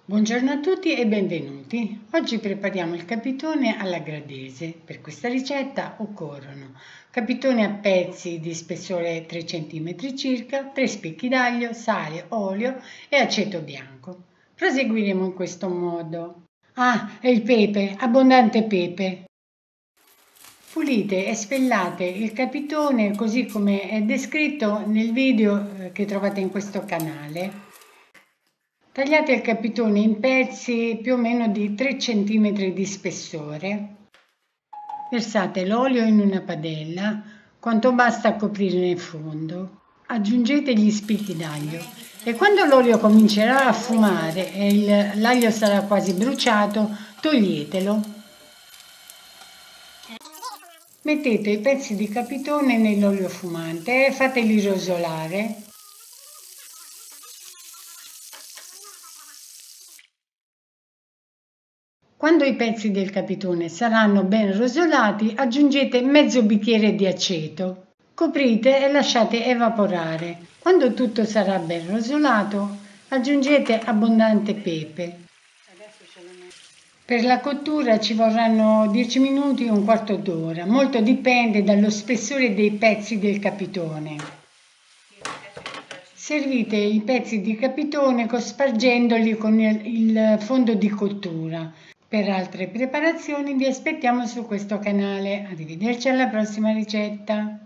Buongiorno a tutti e benvenuti. Oggi prepariamo il capitone alla gradese. Per questa ricetta occorrono capitone a pezzi di spessore 3 cm circa, 3 spicchi d'aglio, sale, olio e aceto bianco. Proseguiremo in questo modo. E il pepe, abbondante pepe. Pulite e spellate il capitone così come è descritto nel video che trovate in questo canale. Tagliate il capitone in pezzi più o meno di 3 cm di spessore. Versate l'olio in una padella, quanto basta a coprire il fondo. Aggiungete gli spicchi d'aglio e quando l'olio comincerà a fumare e l'aglio sarà quasi bruciato, toglietelo. Mettete i pezzi di capitone nell'olio fumante e fateli rosolare. Quando i pezzi del capitone saranno ben rosolati, aggiungete mezzo bicchiere di aceto. Coprite e lasciate evaporare. Quando tutto sarà ben rosolato, aggiungete abbondante pepe. Per la cottura ci vorranno 10 minuti o un quarto d'ora, molto dipende dallo spessore dei pezzi del capitone. Servite i pezzi di capitone spargendoli con il fondo di cottura. Per altre preparazioni vi aspettiamo su questo canale. Arrivederci alla prossima ricetta.